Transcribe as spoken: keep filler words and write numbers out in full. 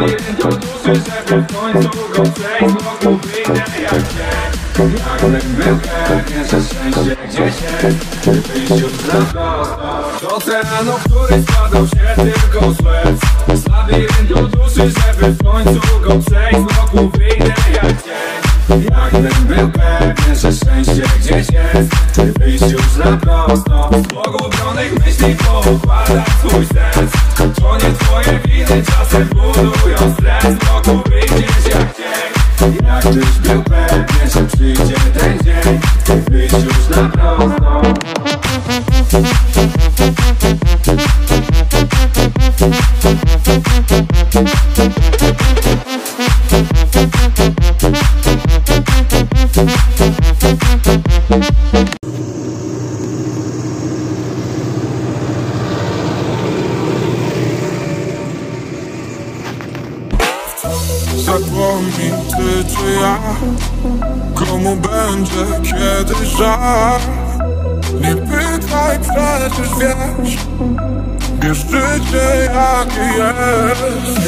do duszy, żeby w końcu go przejść. Wokół wyjdę jak cień. Jakbym był pewien, że szczęście gdzieś jest, wyjść już na prosto do oceanu, który składał się tylko z łez. Z labiryntu duszy, żeby w końcu go przejść. Wokół wyjdę jak cień. Jakbym był pewien, że szczęście gdzieś jest, wyjść już na prosto z pogubionych myśli, poukładać swój sens. To nie twoje winy, czasem budują stres. Wokół wyjdziesz jak cień. Jakbyś był pewien, że przyjdzie ten dzień, wyjść już na prosto. Zapomnij ty czy ja, komu będzie kiedyś żal. Nie pytaj, przecież wiesz, wiesz życie jakie jest.